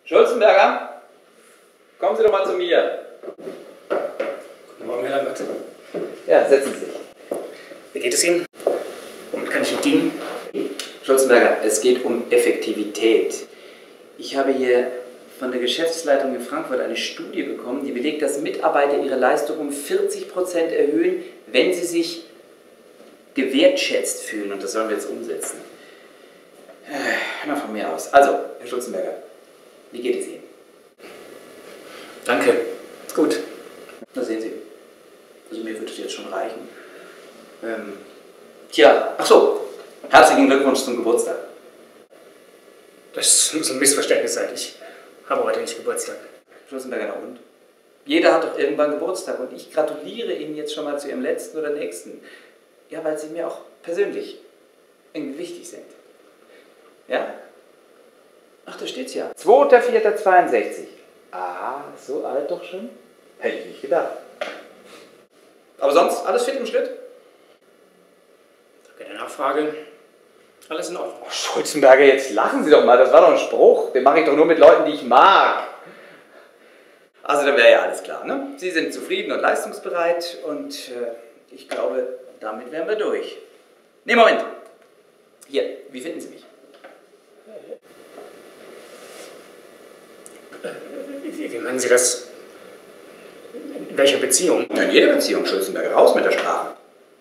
Schulzenberger, kommen Sie doch mal zu mir. Guten Morgen, Herr Lambert. Ja, setzen Sie sich. Wie geht es Ihnen? Womit kann ich Ihnen dienen? Schulzenberger, es geht um Effektivität. Ich habe hier von der Geschäftsleitung in Frankfurt eine Studie bekommen, die belegt, dass Mitarbeiter ihre Leistung um 40% erhöhen, wenn sie sich gewertschätzt fühlen. Und das sollen wir jetzt umsetzen. Na, von mir aus. Also, Herr Schulzenberger, wie geht es Ihnen? Danke. Ist gut. Da sehen Sie. Also mir würde es jetzt schon reichen. Tja, ach so. Herzlichen Glückwunsch zum Geburtstag. Das muss ein Missverständnis sein. Ich habe heute nicht Geburtstag. Schulzenberger, na und? Jeder hat doch irgendwann Geburtstag und ich gratuliere Ihnen jetzt schon mal zu Ihrem letzten oder nächsten. Ja, weil Sie mir auch persönlich irgendwie wichtig sind. Ja? Ach, da steht's ja. 2.4.62. Ah, so alt doch schon? Hätte ich nicht gedacht. Aber sonst alles fit im Schritt? Danke der Nachfrage. Alles in Ordnung. Oh, Schulzenberger, jetzt lachen Sie doch mal. Das war doch ein Spruch. Den mache ich doch nur mit Leuten, die ich mag. Also, dann wäre ja alles klar, ne? Sie sind zufrieden und leistungsbereit und ich glaube, damit wären wir durch. Nee, Moment. Hier, wie finden Sie mich? Wie meinen Sie das? In welcher Beziehung? In jeder Beziehung, Schulzenberger. Raus mit der Sprache.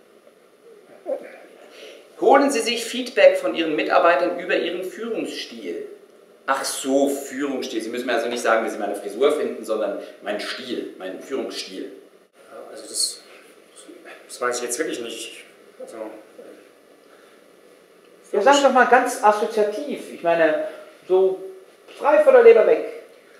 Holen Sie sich Feedback von Ihren Mitarbeitern über Ihren Führungsstil. Ach so, Führungsstil. Sie müssen mir also nicht sagen, wie Sie meine Frisur finden, sondern meinen Stil, meinen Führungsstil. Ja, also das weiß ich jetzt wirklich nicht. Also, Ja, sagen Sie doch mal ganz assoziativ. Ich meine, so frei von der Leber weg.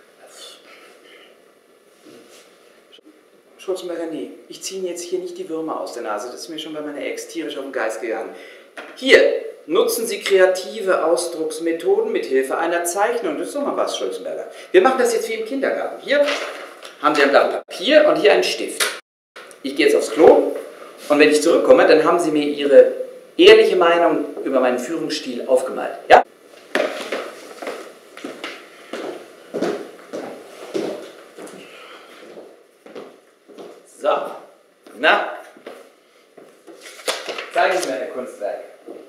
Schulzenberger, nee. Ich ziehe Ihnen jetzt hier nicht die Würmer aus der Nase. Das ist mir schon bei meiner Ex tierisch auf den Geist gegangen. Hier, nutzen Sie kreative Ausdrucksmethoden mit Hilfe einer Zeichnung. Das ist doch mal was, Schulzenberger. Wir machen das jetzt wie im Kindergarten. Hier haben Sie ein Blatt Papier und hier einen Stift. Ich gehe jetzt aufs Klo und wenn ich zurückkomme, dann haben Sie mir Ihre ehrliche Meinung über meinen Führungsstil aufgemalt. Ja? So. Na? Zeigen Sie mir Ihr Kunstwerk.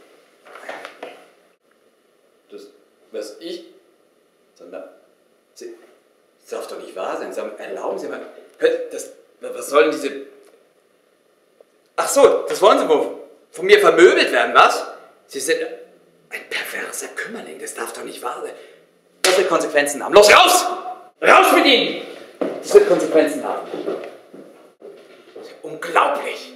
Was ich? Das darf doch nicht wahr sein. Erlauben Sie mal. Was soll denn diese... Ach so, das wollen Sie wohl von mir vermöbelt werden, was? Sie sind ein perverser Kümmerling. Das darf doch nicht wahr sein. Das wird Konsequenzen haben. Los, raus! Raus mit Ihnen! Das wird Konsequenzen haben. Unglaublich!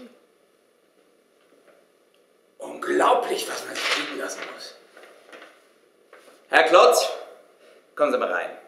Unglaublich, was man sich bieten lassen muss. Herr Klotz, kommen Sie mal rein.